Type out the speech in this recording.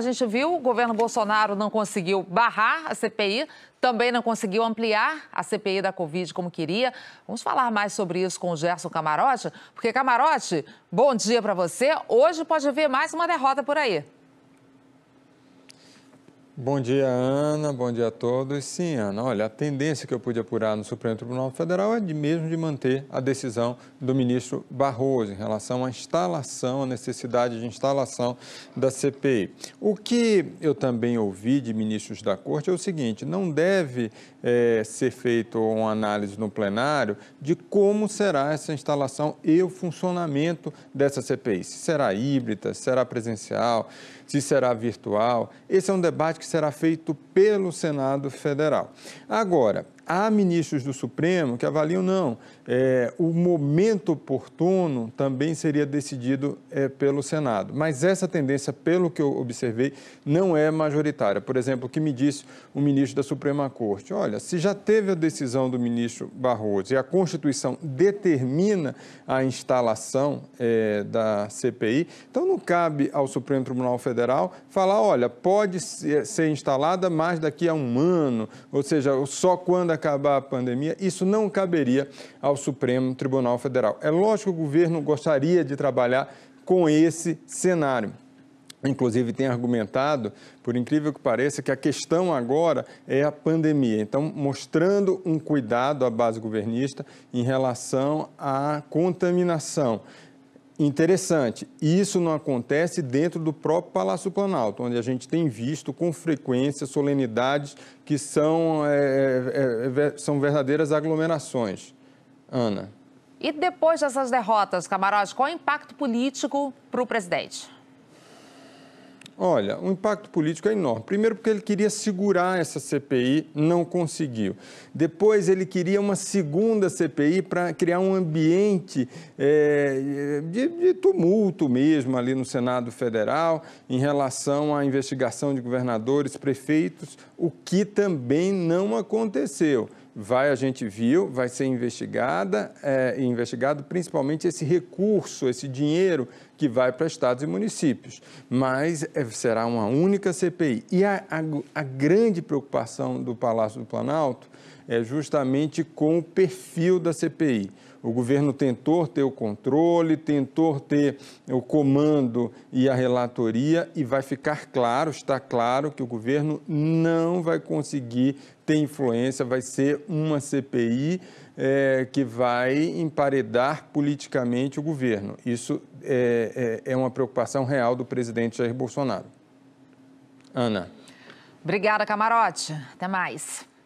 gente viu, o governo Bolsonaro não conseguiu barrar a CPI, também não conseguiu ampliar a CPI da Covid como queria. Vamos falar mais sobre isso com o Gerson Camarote, porque, Camarote, bom dia para você. Hoje pode haver mais uma derrota por aí. Bom dia, Ana. Bom dia a todos. Sim, Ana, olha, a tendência que eu pude apurar no Supremo Tribunal Federal é mesmo de manter a decisão do ministro Barroso em relação à instalação, a necessidade de instalação da CPI. O que eu também ouvi de ministros da Corte é o seguinte: não deve ser feita uma análise no plenário de como será essa instalação e o funcionamento dessa CPI. Se será híbrida, se será presencial, se será virtual. Esse é um debate que será feito pelo Senado Federal. Agora, há ministros do Supremo que avaliam, não, o momento oportuno também seria decidido pelo Senado. Mas essa tendência, pelo que eu observei, não é majoritária. Por exemplo, o que me disse o ministro da Suprema Corte: olha, se já teve a decisão do ministro Barroso e a Constituição determina a instalação da CPI, então não cabe ao Supremo Tribunal Federal falar, olha, pode ser instalada mais daqui a um ano, ou seja, só quando acabar a pandemia. Isso não caberia ao Supremo Tribunal Federal. É lógico que o governo gostaria de trabalhar com esse cenário. Inclusive, tem argumentado, por incrível que pareça, que a questão agora é a pandemia. Então, mostrando um cuidado à base governista em relação à contaminação. Interessante, isso não acontece dentro do próprio Palácio Planalto, onde a gente tem visto com frequência solenidades que são verdadeiras aglomerações. Ana. E depois dessas derrotas, Camarote, qual é o impacto político para o presidente? Olha, o impacto político é enorme. Primeiro porque ele queria segurar essa CPI, não conseguiu. Depois ele queria uma segunda CPI para criar um ambiente de tumulto mesmo ali no Senado Federal em relação à investigação de governadores, prefeitos, o que também não aconteceu. A gente viu, vai ser investigado principalmente esse recurso, esse dinheiro que vai para estados e municípios, mas será uma única CPI. E a grande preocupação do Palácio do Planalto é justamente com o perfil da CPI. O governo tentou ter o controle, tentou ter o comando e a relatoria, e vai ficar claro, está claro, que o governo não vai conseguir ter influência, vai ser uma CPI que vai emparedar politicamente o governo. Isso é uma preocupação real do presidente Jair Bolsonaro. Ana. Obrigada, Camarote. Até mais.